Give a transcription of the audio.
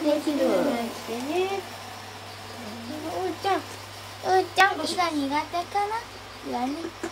できる。うーちゃん、うーちゃん、火が苦手かな。